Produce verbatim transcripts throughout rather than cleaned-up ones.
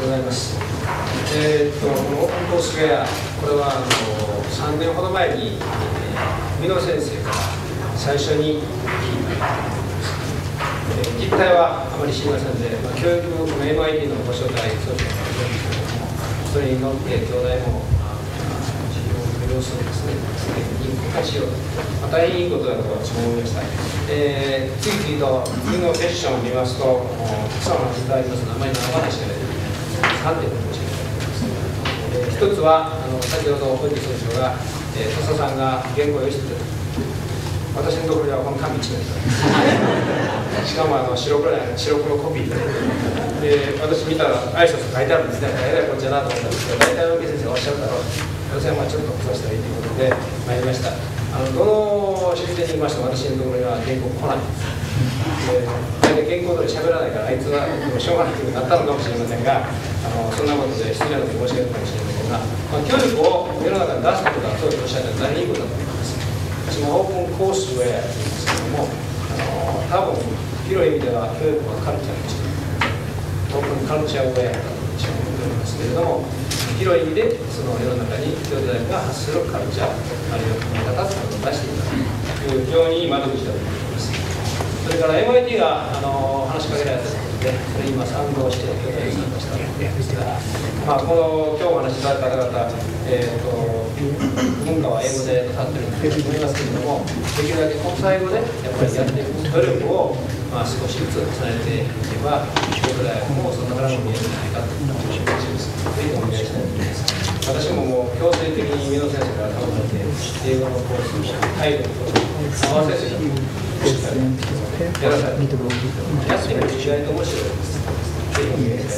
ございます。えー、っとこのオープンコースウェア、これはあのさんねんほど前に、えー、美濃先生から最初に聞いた、えー、実態はあまり知りませんで、まあ、教育この エムアイティー のご招待そういうのがあるんですけども、それに乗って兄弟も授業の様子をですね、に公開しようと、まあ、大変いいことだと私も思いました。えー、次々と次のセッションを見ますと、たくさんお話いただきますので、あまり長話が出てさんてん申し上げたいと思います。えー、一つはあの先ほど本日総長が、えー、土佐さんが原稿を用意してくれた。私のところではこの紙一枚しかもあの白黒白黒コピーで、私見たら挨拶書いてあるんですね。えらいこっちゃなと思ったんですけど、大体の先生がおっしゃるだろうと、私はまあちょっとそうしたらいいということで参りました。あのどの出店に行きましても私のところには原稿来ないんです。で大体原稿通り喋らないからあいつはしょうがないようになったのかもしれませんが、あのそんなことで失礼なこと申し上げるかもしれませんが、まあ、教育を世の中に出すことがそういうおっしゃるのは大変いいことだと思います。私もオープンコースウェアというんですけども、あの多分広い意味では教育はカルチャーに近いオープンカルチャーウェアだと私は思っておりますけれども、広い意味でその世の中に京都大学が発するカルチャーあるいは考え方を出していたという非常にいい窓口だと思います。それから エムアイティー があの話しかけられたことで、それに今賛同して京都大学に参加したわけですが、まあ、この今日お話しいただいた方々、えー、と文化は英語で立ってるんだと思いますけれども、できるだけ国際語でやっぱりやっていく努力を、まあ、少しずつ重ねていけば、京都大学もそんなからも見えるんじゃないかという気がします。ぜひお願いしたいと思います。私ももう強制的に美濃先生から頼まれて、英語のコースを態度と合わせてやらされて、やってみると意外と面白いです。ぜひお願いしたいと思います。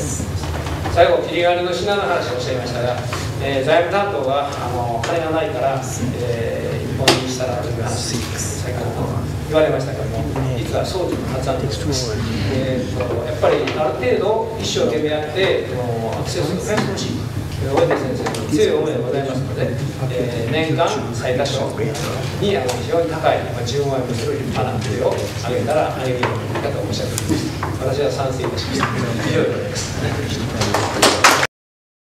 最後、切り金の品の話をおっしゃいましたが、えー、財務担当があの金がないから、えー、一本にしたらという話、先ほど言われましたけども、実は装置の発案です。えー、とやっぱりある程度、一生懸命やって、アクセスを増やしてほしい。大出先生の強い思いがございますので、えー、年間最多勝にあの非常に高い、まあ、じゅうまんえんもする立派な手を挙げたら、あげるようにかとおっしゃっていました。私は賛成いたしました。以上でございます。